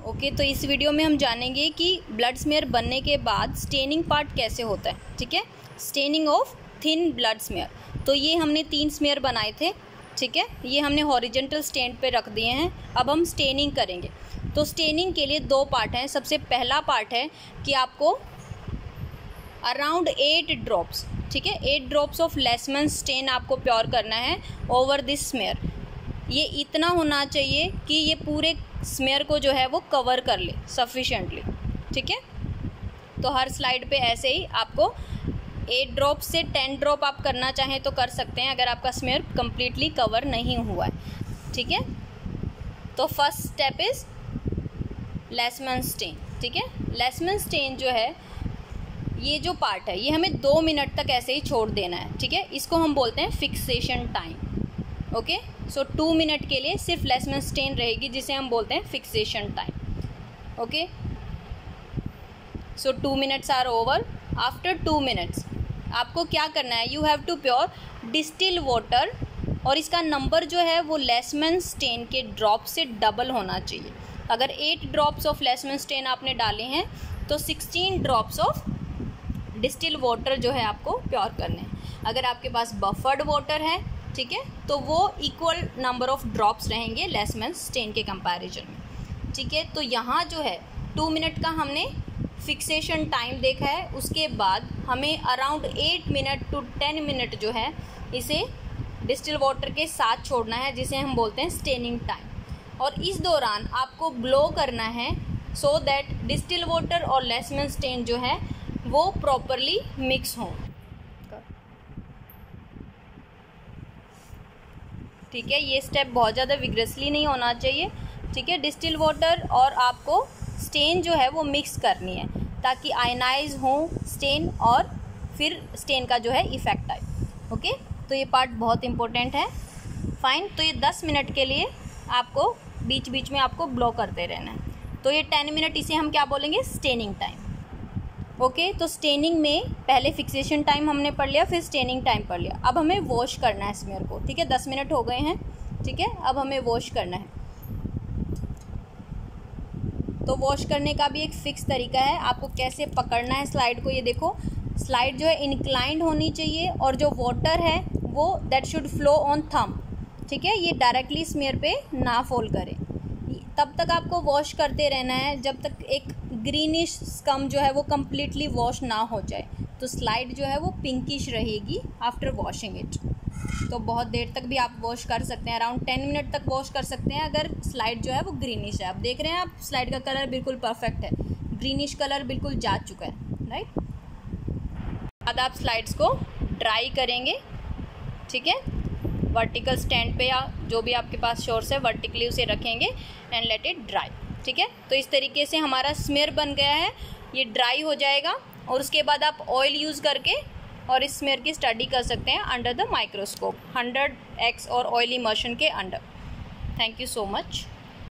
Okay, तो इस video में हम जानेंगे कि ब्लड स्मेयर बनने के बाद स्टेनिंग पार्ट कैसे होता है। ठीक है, staining of thin blood smear. तो ये हमने 3 स्मेयर बनाए थे। ठीक है, ये हमने हॉरिजेंटल स्टैंड पे रख दिए हैं। अब हम स्टेनिंग करेंगे। तो स्टेनिंग के लिए 2 पार्ट हैं। सबसे पहला पार्ट है कि आपको अराउंड 8 ड्रॉप्स, ठीक है, 8 ड्रॉप्स ऑफ लेसमैन स्टेन आपको प्योर करना है ओवर दिस स्मेयर। ये इतना होना चाहिए कि ये पूरे स्मेयर को जो है वो कवर कर ले सफिशिएंटली। ठीक है, तो हर स्लाइड पे ऐसे ही आपको 8 ड्रॉप से 10 ड्रॉप आप करना चाहें तो कर सकते हैं, अगर आपका स्मेयर कम्प्लीटली कवर नहीं हुआ है। ठीक है, तो first step is Leishman stain. ठीक है, लेसमैन स्टेन जो है, ये जो पार्ट है, ये हमें 2 मिनट तक ऐसे ही छोड़ देना है। ठीक है, इसको हम बोलते हैं fixation time. Okay, so 2 minute के लिए सिर्फ लेसमैन स्टेन रहेगी, जिसे हम बोलते हैं fixation time. Okay, so 2 minutes are over. After 2 minutes आपको क्या करना है, you have to pour distil water, और इसका नंबर जो है वो लेसमैन स्टेन के ड्रॉप से डबल होना चाहिए। अगर 8 ड्रॉप्स ऑफ लेसमैन स्टेन आपने डाले हैं तो 16 ड्रॉप्स ऑफ डिस्टिल वाटर जो है आपको प्योर करने हैं। अगर आपके पास बफर्ड वाटर है, ठीक है, तो वो इक्वल नंबर ऑफ ड्रॉप्स रहेंगे लेसमैन स्टेन के कंपैरिजन में। ठीक है, तो यहाँ जो है 2 मिनट का हमने फिक्सेशन टाइम देखा है। उसके बाद हमें अराउंड 8 मिनट टू 10 मिनट जो है इसे डिस्टिल वाटर के साथ छोड़ना है, जिसे हम बोलते हैं स्टेनिंग टाइम। और इस दौरान आपको ब्लो करना है सो दैट डिस्टिल वाटर और लेसमैन स्टेन जो है वो प्रॉपरली मिक्स हों। ठीक है, ये स्टेप बहुत ज़्यादा विग्रेसली नहीं होना चाहिए। ठीक है, डिस्टिल वाटर और आपको स्टेन जो है वो मिक्स करनी है ताकि आयनाइज हो स्टेन और फिर स्टेन का जो है इफ़ेक्ट आए। ओके, तो ये पार्ट बहुत इंपॉर्टेंट है। फाइन, तो ये 10 मिनट के लिए आपको बीच बीच में आपको ब्लो करते रहना है। तो ये 10 मिनट, इसे हम क्या बोलेंगे, स्टेनिंग टाइम। ओके, तो स्टेनिंग में पहले फिक्सेशन टाइम हमने पढ़ लिया, फिर स्टेनिंग टाइम पढ़ लिया। अब हमें वॉश करना है स्मेयर को। ठीक है, 10 मिनट हो गए हैं। ठीक है, अब हमें वॉश करना है। तो वॉश करने का भी एक फिक्स तरीका है। आपको कैसे पकड़ना है स्लाइड को, ये देखो, स्लाइड जो है इंक्लाइंड होनी चाहिए और जो वाटर है वो that should flow on thumb. ठीक है, ये डायरेक्टली स्मेयर पे ना फॉल करे। तब तक आपको वॉश करते रहना है जब तक एक ग्रीनिश स्कम जो है वो कम्प्लीटली वॉश ना हो जाए। तो स्लाइड जो है वो पिंकिश रहेगी आफ्टर वॉशिंग इट। तो बहुत देर तक भी आप वॉश कर सकते हैं, अराउंड 10 मिनट तक वॉश कर सकते हैं अगर स्लाइड जो है वो ग्रीनिश है। आप देख रहे हैं, आप स्लाइड का कलर बिल्कुल परफेक्ट है, ग्रीनिश कलर बिल्कुल जा चुका है, राइट। बाद आप स्लाइड्स को ड्राई करेंगे। ठीक है, वर्टिकल स्टैंड पे या जो भी आपके पास सोर्स है वर्टिकली उसे रखेंगे एंड लेट इट ड्राई। ठीक है, तो इस तरीके से हमारा स्मेयर बन गया है। ये ड्राई हो जाएगा और उसके बाद आप ऑयल यूज़ करके और इस स्मेयर की स्टडी कर सकते हैं अंडर द माइक्रोस्कोप 100x और ऑयल इमर्शन के under. Thank you so much.